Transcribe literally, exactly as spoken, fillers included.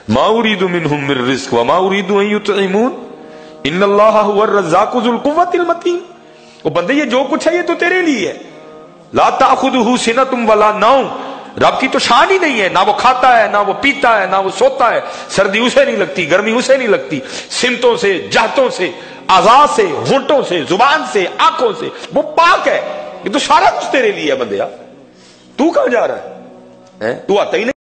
मा उरीदु मिनहुम मिन रिज़्क़ व मा उरीदु अन युतइमून इन्नल्लाह हुवर रज़्ज़ाक़ु ज़ुल क़ुव्वतिल मतीन। वो बंदे ये जो कुछ है ये तो तेरे लिए है। ला ताखुदुहु सिनतुम वला नौम, रब की तो शान ही नहीं है, ना वो खाता है, ना वो पीता है, ना वो सोता है। सर्दी उसे नहीं लगती, गर्मी उसे नहीं लगती। सिमतों से, जाहतों से, आज़ा से, होंठों से, जुबान से, आंखों से वो पाक है। ये तो सारा कुछ तेरे लिए है बंदे। तू कहां जा रहा है, है? तू आता ही नहीं।